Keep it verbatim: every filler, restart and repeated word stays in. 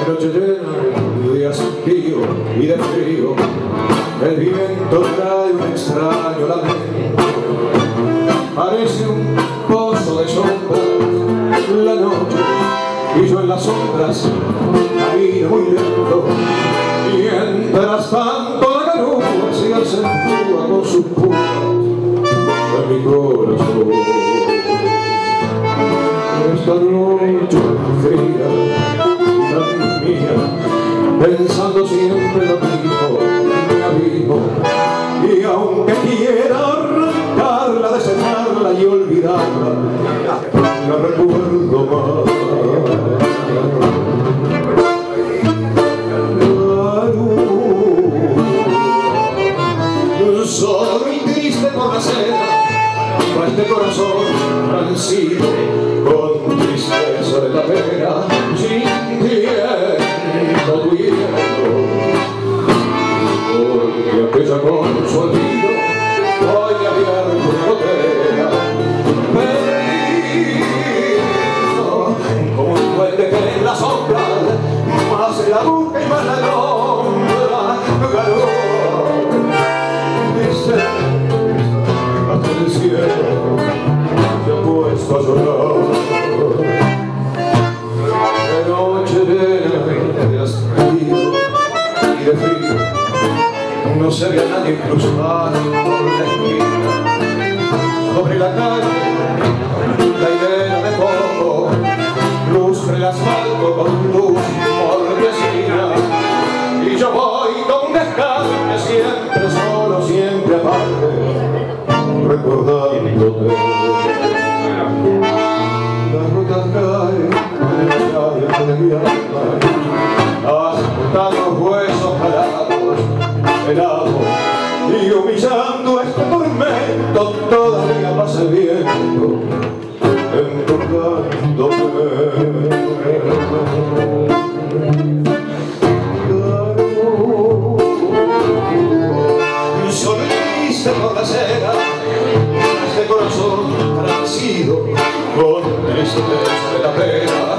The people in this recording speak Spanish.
noche llena de hastío y de frío, el viento trae un extraño lamento. Parece un pozo de sombras la noche, y yo en las sombras camino muy lento. Mientras tanto la canuta se acentúa con sus puras en mi corazón. Esta noche fría y tan mía, pensando siempre lo mismo, me abismo. Y aunque quiera arrancarla, desenarla y olvidarla, la recuerdo más. Soy triste por la seda, por este corazón transido, con tristeza de la pena, sintiendo tu hielo. Porque aquella con su olvido, voy a mirar una botella, perdido, como un duende que en la sombra, más la busca y más la nombra, ganó. Hasta el cielo se ha puesto a llorar. De noche llena de hastío y de frío, no se ve a nadie cruzar por la esquina. Sobre la calle, la hilera de foco lustre el asfalto con luz mortecina. Y yo voy con descarga siempre solo, siempre aparte, recordándote. Las gotas caen en la llave de mi alma, hasta los huesos parados, helados, y humillando este tormento todavía más el viento, empujándote. Sonriste por la seda, este corazón transido, con tristeza de la pena.